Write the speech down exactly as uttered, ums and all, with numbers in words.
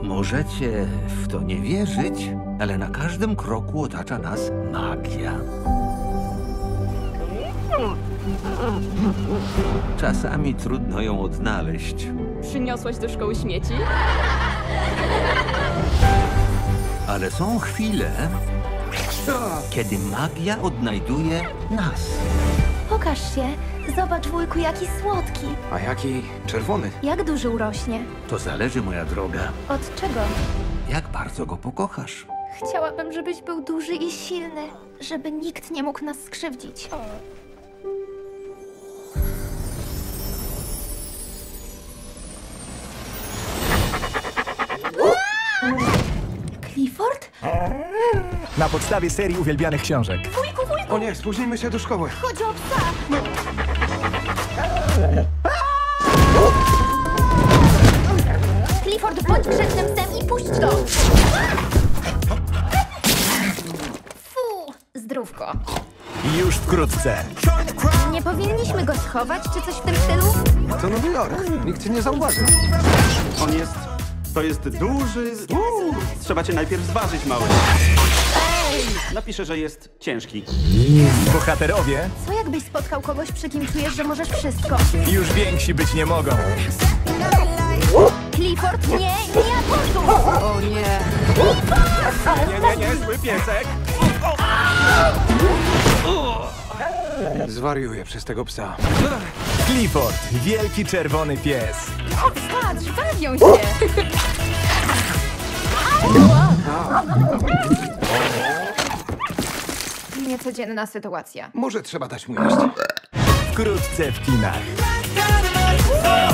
Możecie w to nie wierzyć, ale na każdym kroku otacza nas magia. Czasami trudno ją odnaleźć. Przyniosłaś do szkoły śmieci? Ale są chwile, kiedy magia odnajduje nas. Pokaż się. Zobacz, wujku, jaki słodki. A jaki czerwony? Jak duży urośnie? To zależy, moja droga, Od czego? jak bardzo go pokochasz. Chciałabym, żebyś był duży i silny, żeby nikt nie mógł nas skrzywdzić. Clifford? Na podstawie serii uwielbianych książek. Wujku, wujku! O nie, spóźnimy się do szkoły. Chodź o psa! Clifford, bądź grzecznym psem i puść go! Fu! Zdrówko. Już wkrótce. Nie powinniśmy go schować, czy coś w tym stylu? To Nowy Jork. Nikt cię nie zauważy. On jest... To jest duży... Uuu, trzeba cię najpierw zważyć, mały. Napiszę, że jest ciężki. Bohaterowie Co jakbyś spotkał kogoś, przy kim czujesz, że możesz wszystko? już więksi być nie mogą. Clifford, nie, nie abortuj! O nie. Nie, nie, nie, zły piesek. Zwariuję przez tego psa. Clifford, wielki czerwony pies. Patrz, bawią się. Niecodzienna sytuacja. Może trzeba dać mu jeść. Wkrótce w kinach.